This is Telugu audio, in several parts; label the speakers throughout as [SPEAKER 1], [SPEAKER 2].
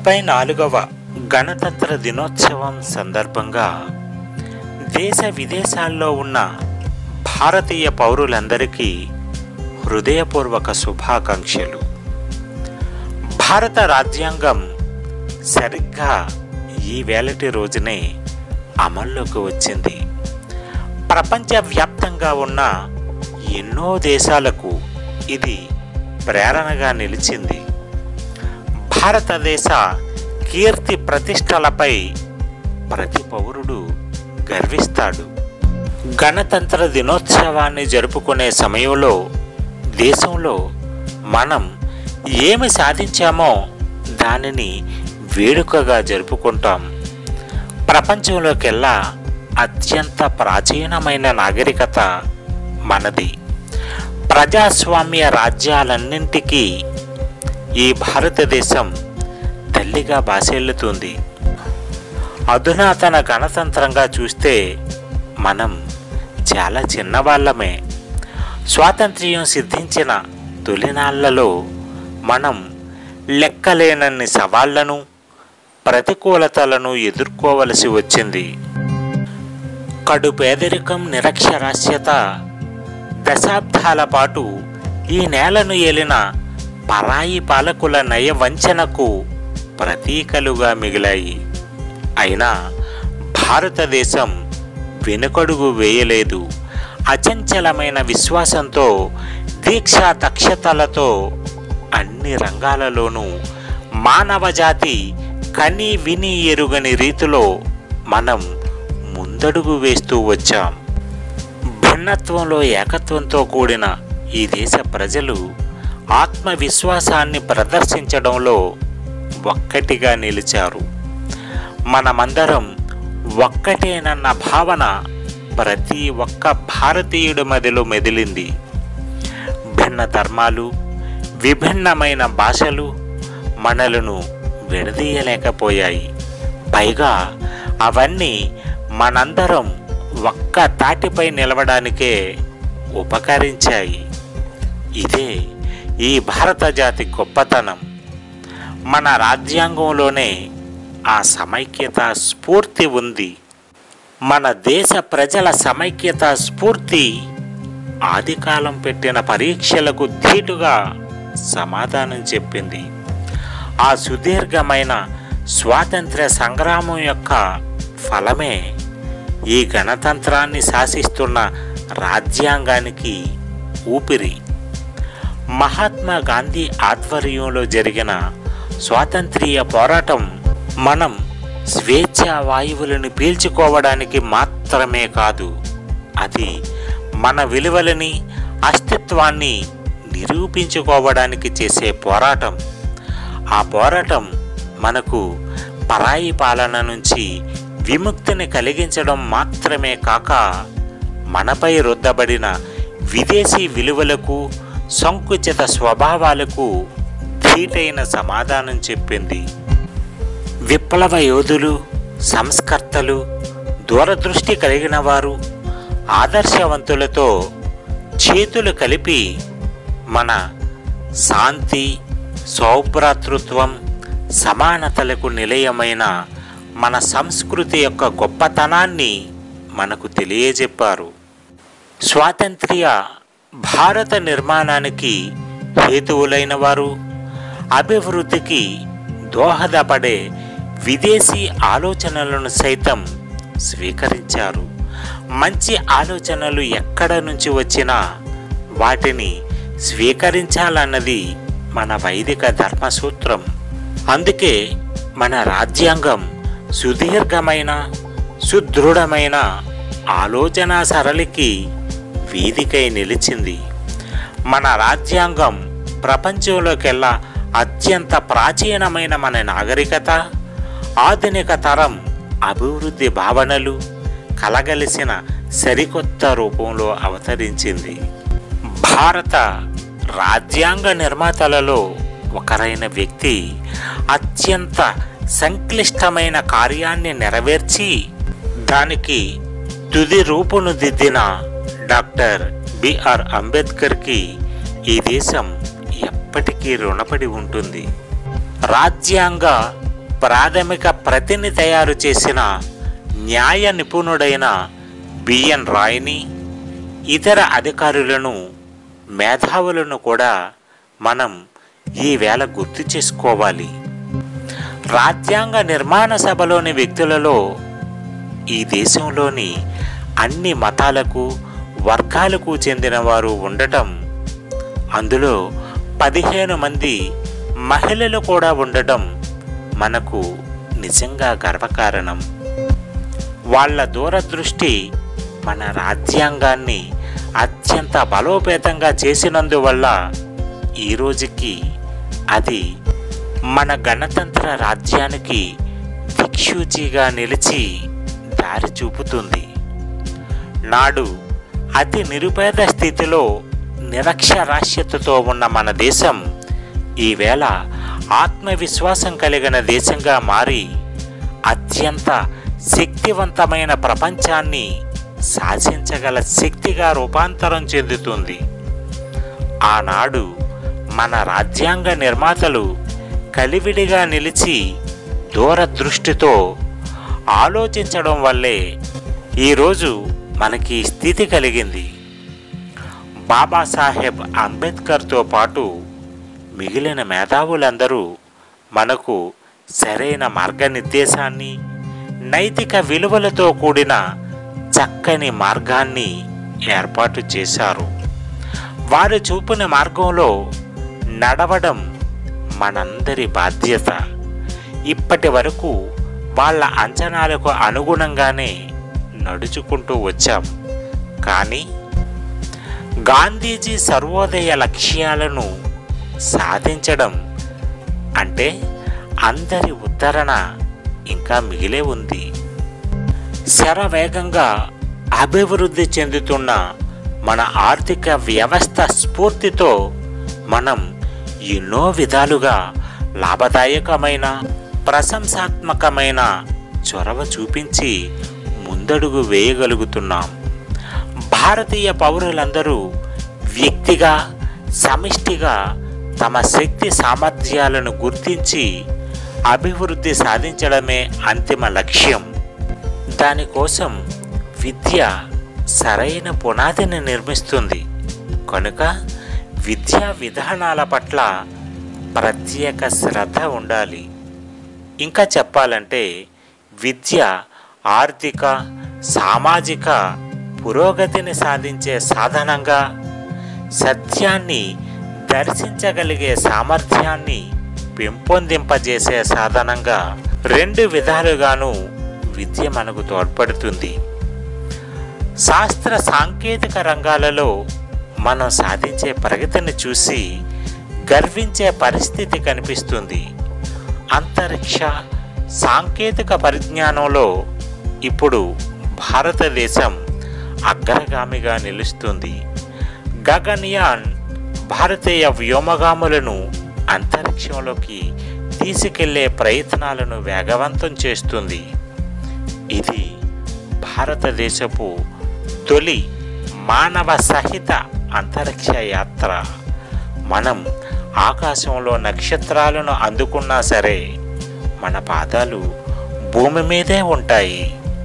[SPEAKER 1] 74వ గణతంత్ర దినోత్సవం సందర్భంగా దేశ విదేశాల్లో ఉన్న భారతీయ పౌరులందరికీ హృదయపూర్వక శుభాకాంక్షలు. భారత రాజ్యాంగం సరిగ్గా ఈ వేళటి రోజునే అమల్లోకి వచ్చింది. ప్రపంచవ్యాప్తంగా ఉన్న ఎన్నో దేశాలకు ఇది ప్రేరణగా నిలిచింది. భారతదేశ కీర్తి ప్రతిష్టలపై ప్రతి పౌరుడు గర్విస్తాడు. గణతంత్ర దినోత్సవాన్ని జరుపుకునే సమయంలో దేశంలో మనం ఏమి సాధించామో దానిని వేడుకగా జరుపుకుంటాం. ప్రపంచంలోకెల్లా అత్యంత ప్రాచీనమైన నాగరికత మనది. ప్రజాస్వామ్య రాజ్యాలన్నింటికీ ఈ భారతదేశం తల్లిగా బాసెల్లుతుంది. అధునాతన గణతంత్రంగా చూస్తే మనం చాలా చిన్నవాళ్ళమే. స్వాతంత్ర్యం సిద్ధించిన తొలినాళ్లలో మనం లెక్కలేనన్ని సవాళ్లను, ప్రతికూలతలను ఎదుర్కోవలసి వచ్చింది. కడు పేదరికం, నిరక్షరాస్యత దశాబ్దాల పాటు ఈ నేలను ఏలిన పరాయి పాలకుల నయవంచనకు ప్రతీకలుగా మిగిలాయి. అయినా భారతదేశం వెనుకడుగు వేయలేదు. అచంచలమైన విశ్వాసంతో, దీక్షా దక్షతలతో అన్ని రంగాలలోనూ మానవజాతి కని విని ఎరుగని రీతిలో మనం ముందడుగు వేస్తూ వచ్చాం. భిన్నత్వంలో ఏకత్వంతో కూడిన ఈ దేశ ప్రజలు ఆత్మవిశ్వాసాన్ని ప్రదర్శించడంలో ఒక్కటిగా నిలిచారు. మనమందరం ఒక్కటేనన్న భావన ప్రతి ఒక్క భారతీయుడి మదిలో మెదిలింది. భిన్న ధర్మాలు, విభిన్నమైన భాషలు మనలను విడదీయలేకపోయాయి. పైగా అవన్నీ మనందరం ఒక్క తాటిపై నిలవడానికే ఉపకరించాయి. ఇదే ఈ భారత జాతి గొప్పతనం. మన రాజ్యాంగంలోనే ఆ సమైక్యత స్ఫూర్తి ఉంది. మన దేశ ప్రజల సమైక్యత స్ఫూర్తి ఆదికాలం పెట్టిన పరీక్షలకు ధీటుగా సమాధానం చెప్పింది. ఆ సుదీర్ఘమైన స్వాతంత్ర్య సంగ్రామం యొక్క ఫలమే ఈ గణతంత్రాన్ని శాసిస్తున్న రాజ్యాంగానికి ఊపిరి. మహాత్మా గాంధీ ఆధ్వర్యంలో జరిగిన స్వాతంత్ర్య పోరాటం మనం స్వేచ్ఛా వాయువులను పీల్చుకోవడానికి మాత్రమే కాదు, అది మన విలువలని, అస్తిత్వాన్ని నిరూపించుకోవడానికి చేసే పోరాటం. ఆ పోరాటం మనకు పరాయి పాలన నుంచి విముక్తిని కలిగించడం మాత్రమే కాక, మనపై రుద్దబడిన విదేశీ విలువలకు, సంకుచిత స్వభావాలకు ధీటైన సమాధానం చెప్పింది. విప్లవ యోధులు, సంస్కర్తలు, దూరదృష్టి కలిగిన వారు, ఆదర్శవంతులతో చేతులు కలిపి మన శాంతి, సౌభ్రాతృత్వం, సమానతలకు నిలయమైన మన సంస్కృతి యొక్క గొప్పతనాన్ని మనకు తెలియజెప్పారు. స్వాతంత్ర్య భారత నిర్మాణానికి హేతువులైన వారు, అభివృద్ధికి దోహదపడే విదేశీ ఆలోచనలను సైతం స్వీకరించారు. మంచి ఆలోచనలు ఎక్కడ నుంచి వచ్చినా వాటిని స్వీకరించాలన్నది మన వైదిక ధర్మసూత్రం. అందుకే మన రాజ్యాంగం సుదీర్ఘమైన, సుదృఢమైన ఆలోచన సరళికి వేదికై నిలిచింది. మన రాజ్యాంగం ప్రపంచంలోకెల్లా అత్యంత ప్రాచీనమైన మన నాగరికత, ఆధునిక తరం అభివృద్ధి భావనలు కలగలిసిన సరికొత్త రూపంలో అవతరించింది. భారత రాజ్యాంగ నిర్మాతలలో ఒకరైన వ్యక్తి అత్యంత సంక్లిష్టమైన కార్యాన్ని నెరవేర్చి దానికి తుది రూపును దిద్దిన డాక్టర్ బిఆర్ అంబేద్కర్కి ఈ దేశం ఎప్పటికీ రుణపడి ఉంటుంది. రాజ్యాంగ ప్రాథమిక ప్రతిని తయారు చేసిన న్యాయ నిపుణుడైన బిఎన్ రాయ్ని, ఇతర అధికారులను, మేధావులను కూడా మనం ఈవేళ గుర్తు చేసుకోవాలి. రాజ్యాంగ నిర్మాణ సభలోని వ్యక్తులలో ఈ దేశంలోని అన్ని మతాలకు, వర్గాలకు చెందిన వారు ఉండటం, అందులో 15 మంది మహిళలు కూడా ఉండటం మనకు నిజంగా గర్వకారణం. వాళ్ళ దూరదృష్టి మన రాజ్యాంగాన్ని అత్యంత బలోపేతంగా చేసినందువల్ల ఈరోజుకి అది మన గణతంత్ర రాజ్యానికి దిక్సూచిగా నిలిచి దారి చూపుతుంది. నాడు అతి నిరుపేద స్థితిలో నిరక్షరాస్యతతో ఉన్న మన దేశం ఈవేళ ఆత్మవిశ్వాసం కలిగిన దేశంగా మారి అత్యంత శక్తివంతమైన ప్రపంచాన్ని శాసించగల శక్తిగా రూపాంతరం చెందుతుంది. ఆనాడు మన రాజ్యాంగ నిర్మాతలు కలివిడిగా నిలిచి దూరదృష్టితో ఆలోచించడం వల్లే ఈరోజు మనకి స్థితి కలిగింది. బాబాసాహెబ్ అంబేద్కర్తో పాటు మిగిలిన మేధావులందరూ మనకు సరైన మార్గనిర్దేశాన్ని, నైతిక విలువలతో కూడిన చక్కని మార్గాన్ని ఏర్పాటు చేశారు. వారు చూపిన మార్గంలో నడవడం మనందరి బాధ్యత. ఇప్పటి వరకు వాళ్ళ అంచనాలకు అనుగుణంగానే నడుచుకుంటూ వచ్చాం. కానీ గాంధీజీ సర్వోదయ లక్ష్యాలను సాధించడం అంటే అందరి ఉద్ధరణ ఇంకా మిగిలే ఉంది. శరవేగంగా అభివృద్ధి చెందుతున్న మన ఆర్థిక వ్యవస్థ స్ఫూర్తితో మనం ఎన్నో విధాలుగా లాభదాయకమైన, ప్రశంసాత్మకమైన చొరవ చూపించి ముందడుగు వేయగలుగుతున్నాం. భారతీయ పౌరులందరూ వ్యక్తిగా, సమిష్టిగా తమ శక్తి సామర్థ్యాలను గుర్తించి అభివృద్ధి సాధించడమే అంతిమ లక్ష్యం. దానికోసం విద్య సరైన పునాదిని నిర్మిస్తుంది. కనుక విద్యా విధానాల పట్ల ప్రత్యేక శ్రద్ధ ఉండాలి. ఇంకా చెప్పాలంటే విద్య ఆర్థిక, సామాజిక పురోగతిని సాధించే సాధనంగా, సత్యాన్ని దర్శించగలిగే సామర్థ్యాన్ని పెంపొందింపజేసే సాధనంగా 2 విధాలుగాను విద్య మనకు తోడ్పడుతుంది. శాస్త్ర సాంకేతిక రంగాలలో మనం సాధించే ప్రగతిని చూసి గర్వించే పరిస్థితి కనిపిస్తుంది. అంతరిక్ష సాంకేతిక పరిజ్ఞానంలో ఇప్పుడు భారతదేశం అగ్రగామిగా నిలుస్తుంది. గగన్యాన్ భారతీయ వ్యోమగాములను అంతరిక్షంలోకి తీసుకెళ్లే ప్రయత్నాలను వేగవంతం చేస్తుంది. ఇది భారతదేశపు తొలి మానవ సహిత అంతరిక్ష యాత్ర. మనం ఆకాశంలో నక్షత్రాలను అందుకున్నా సరే మన పాదాలు భూమి మీదే ఉంటాయి.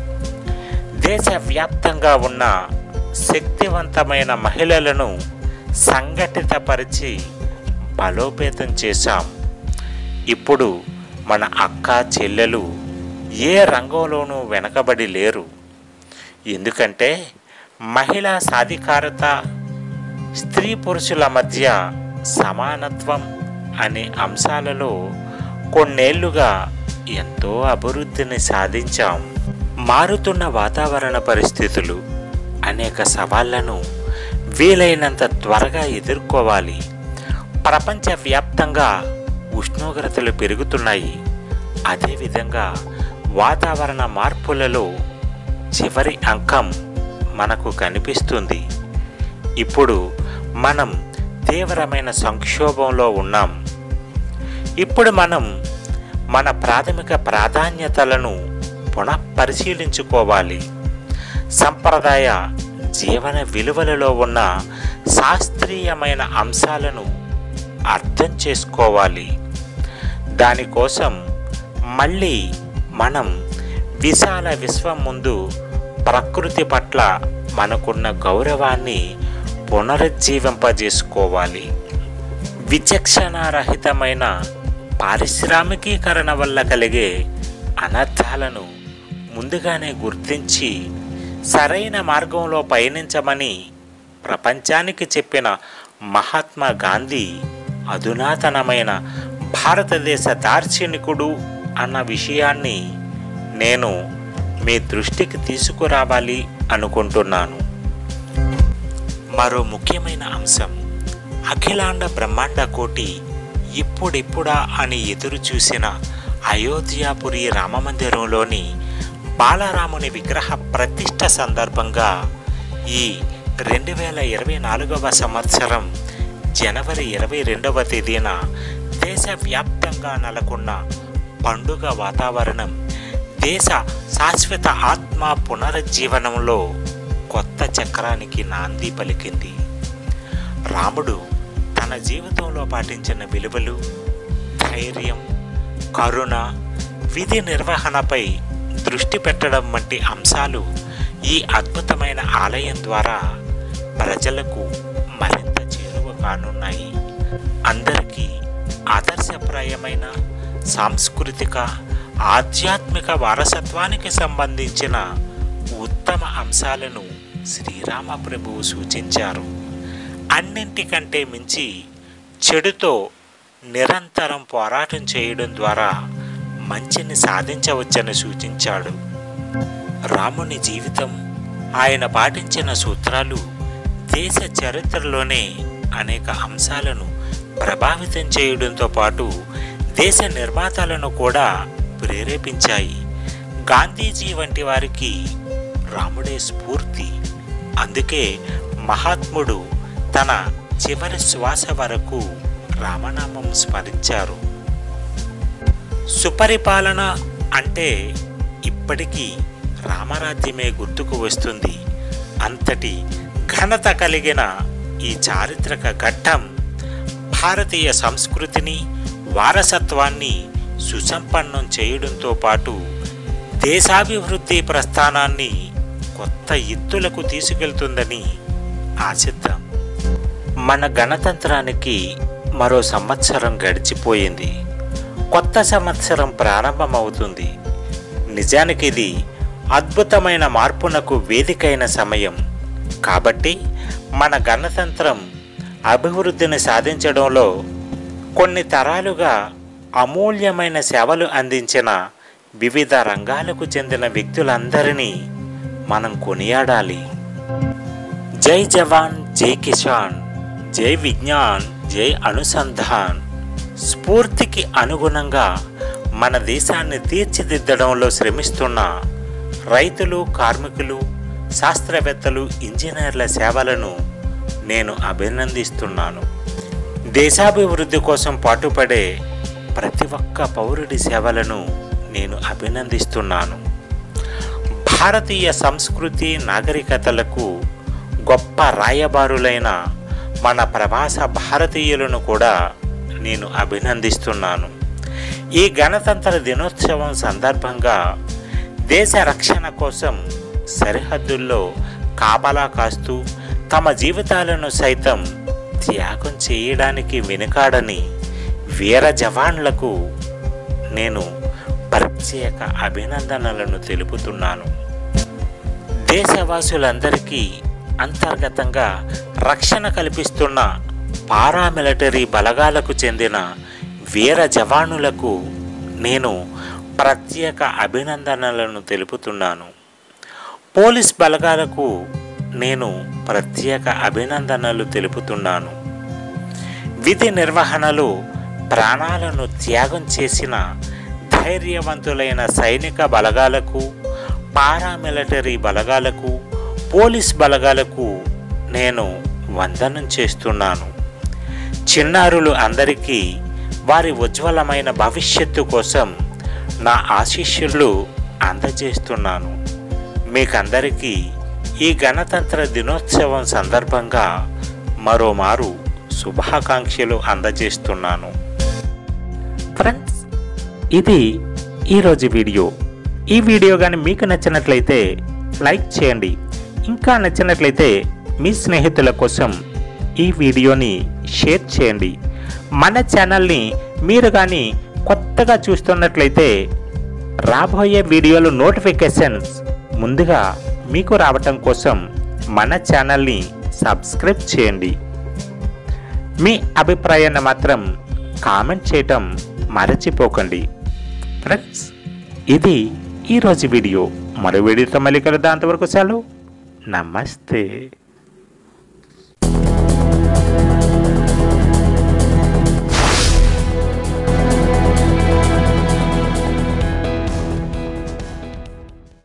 [SPEAKER 1] దేశవ్యాప్తంగా ఉన్న శక్తివంతమైన మహిళలను సంఘటితపరిచి బలోపేతం చేశాం. ఇప్పుడు మన అక్క చెల్లెలు ఏ రంగంలోనూ వెనకబడి లేరు. ఎందుకంటే మహిళా సాధికారత, స్త్రీ పురుషుల మధ్య సమానత్వం అనే అంశాలలో కొన్నేళ్లుగా ఎంతో అభివృద్ధిని సాధించాం. మారుతున్న వాతావరణ పరిస్థితులు, అనేక సవాళ్లను వీలైనంత త్వరగా ఎదుర్కోవాలి. ప్రపంచవ్యాప్తంగా ఉష్ణోగ్రతలు పెరుగుతున్నాయి. అదేవిధంగా వాతావరణ మార్పులలో చివరి అంకం మనకు కనిపిస్తుంది. ఇప్పుడు మనం తీవ్రమైన సంక్షోభంలో ఉన్నాం. ఇప్పుడు మనం మన ప్రాథమిక ప్రాధాన్యతలను పునఃపరిశీలించుకోవాలి. సంప్రదాయ జీవన విలువలలో ఉన్న శాస్త్రీయమైన అంశాలను అర్థం చేసుకోవాలి. దానికోసం మళ్ళీ మనం విశాల విశ్వం ముందు ప్రకృతి పట్ల మనకున్న గౌరవాన్ని పునరుజ్జీవింపజేసుకోవాలి. విచక్షణారహితమైన పారిశ్రామికీకరణ వల్ల కలిగే అనర్థాలను ముందుగానే గుర్తించి సరైన మార్గంలో పయనించమని ప్రపంచానికి చెప్పిన మహాత్మా గాంధీ అధునాతనమైన భారతదేశ దార్శనికుడు అన్న విషయాన్ని నేను మీ దృష్టికి తీసుకురావాలి అనుకుంటున్నాను. మరో ముఖ్యమైన అంశం, అఖిలాండ బ్రహ్మాండ కోటి ఇప్పుడిప్పుడా అని ఎదురు చూసిన అయోధ్యాపురి రామమందిరంలోని బాలరాముని విగ్రహ ప్రతిష్ఠ సందర్భంగా ఈ 2024 సంవత్సరం జనవరి 22వ తేదీన దేశవ్యాప్తంగా నెలకొన్న పండుగ వాతావరణం దేశ శాశ్వత ఆత్మ పునరుజ్జీవనంలో కొత్త చక్రానికి నాంది పలికింది. రాముడు తన జీవితంలో పాటించిన విలువలు, ధైర్యం, కరుణ, విధి నిర్వహణపై దృష్టి పెట్టడం వంటి అంశాలు ఈ అద్భుతమైన ఆలయం ద్వారా ప్రజలకు మరింత చేరువ కానున్నాయి. అందరికీ ఆదర్శప్రాయమైన సాంస్కృతిక, ఆధ్యాత్మిక వారసత్వానికి సంబంధించిన ఉత్తమ అంశాలను శ్రీరామ ప్రభువు సూచించారు. అన్నింటికంటే మించి చెడుతో నిరంతరం పోరాటం చేయడం ద్వారా మంచిని సాధించవచ్చని సూచించాడు. రాముని జీవితం, ఆయన పాటించిన సూత్రాలు దేశ చరిత్రలోనే అనేక అంశాలను ప్రభావితం చేయడంతో పాటు దేశ నిర్మాతలను కూడా ప్రేరేపించాయి. గాంధీజీ వంటి వారికి రాముడే స్ఫూర్తి. అందుకే మహాత్ముడు తన చివరి శ్వాస వరకు రామనామం స్మరించారు. సుపరిపాలన అంటే ఇప్పటికీ రామరాజ్యమే గుర్తుకు వస్తుంది. అంతటి ఘనత కలిగిన ఈ చారిత్రక ఘట్టం భారతీయ సంస్కృతిని, వారసత్వాన్ని సుసంపన్నం చేయడంతో పాటు దేశాభివృద్ధి ప్రస్థానాన్ని కొత్త ఎత్తులకు తీసుకెళ్తుందని ఆశిద్దాం. మన గణతంత్రానికి మరో సంవత్సరం గడిచిపోయింది. కొత్త సంవత్సరం ప్రారంభమవుతుంది. నిజానికి ఇది అద్భుతమైన మార్పునకు వేదికైన సమయం. కాబట్టి మన గణతంత్రం అభివృద్ధిని సాధించడంలో కొన్ని తరాలుగా అమూల్యమైన సేవలు అందించిన వివిధ రంగాలకు చెందిన వ్యక్తులందరినీ మనం కొనియాడాలి. జై జవాన్, జై కిసాన్, జై విజ్ఞాన్, జై అనుసంధాన్ స్ఫూర్తికి అనుగుణంగా మన దేశాన్ని తీర్చిదిద్దడంలో శ్రమిస్తున్న రైతులు, కార్మికులు, శాస్త్రవేత్తలు, ఇంజనీర్ల సేవలను నేను అభినందిస్తున్నాను. దేశాభివృద్ధి కోసం పాటుపడే ప్రతి ఒక్క పౌరుడి సేవలను నేను అభినందిస్తున్నాను. భారతీయ సంస్కృతి, నాగరికతలకు గొప్ప రాయబారులైన మన ప్రవాస భారతీయులను కూడా నేను అభినందిస్తున్నాను. ఈ గణతంత్ర దినోత్సవం సందర్భంగా దేశ రక్షణ కోసం సరిహద్దుల్లో కాపలా కాస్తూ తమ జీవితాలను సైతం త్యాగం చేయడానికి వెనుకాడని వీర జవాన్లకు నేను ప్రత్యేక అభినందనలను తెలుపుతున్నాను. దేశవాసులందరికీ అంతర్గతంగా రక్షణ కల్పిస్తున్న పారామిలిటరీ బలగాలకు చెందిన వీర జవానులకు నేను ప్రత్యేక అభినందనలను తెలుపుతున్నాను. పోలీస్ బలగాలకు నేను ప్రత్యేక అభినందనలు తెలుపుతున్నాను. విధి నిర్వహణలో ప్రాణాలను త్యాగం చేసిన ధైర్యవంతులైన సైనిక బలగాలకు, పారామిలిటరీ బలగాలకు, పోలీస్ బలగాలకు నేను వందనం చేస్తున్నాను. చిన్నారులు అందరికీ వారి ఉజ్వలమైన భవిష్యత్తు కోసం నా ఆశీస్సులు అందజేస్తున్నాను. మీకందరికీ ఈ గణతంత్ర దినోత్సవం సందర్భంగా మరోమారు శుభాకాంక్షలు అందజేస్తున్నాను. ఫ్రెండ్స్, ఇది ఈరోజు వీడియో. ఈ వీడియో కానీ మీకు నచ్చినట్లయితే లైక్ చేయండి. ఇంకా నచ్చినట్లయితే మీ స్నేహితుల కోసం ఈ వీడియోని షేర్ చేయండి. మన ఛానల్ని మీరు కానీ కొత్తగా చూస్తున్నట్లయితే రాబోయే వీడియోలు నోటిఫికేషన్స్ ముందుగా మీకు రావటం కోసం మన ఛానల్ని సబ్స్క్రైబ్ చేయండి. మీ అభిప్రాయాన్ని మాత్రం కామెంట్ చేయటం మరచిపోకండి. ఫ్రెండ్స్, ఇది ఈరోజు వీడియో. మరో వీడియోతో మళ్ళీ కలుద్దాం. అంతవరకు సెలవు. నమస్తే.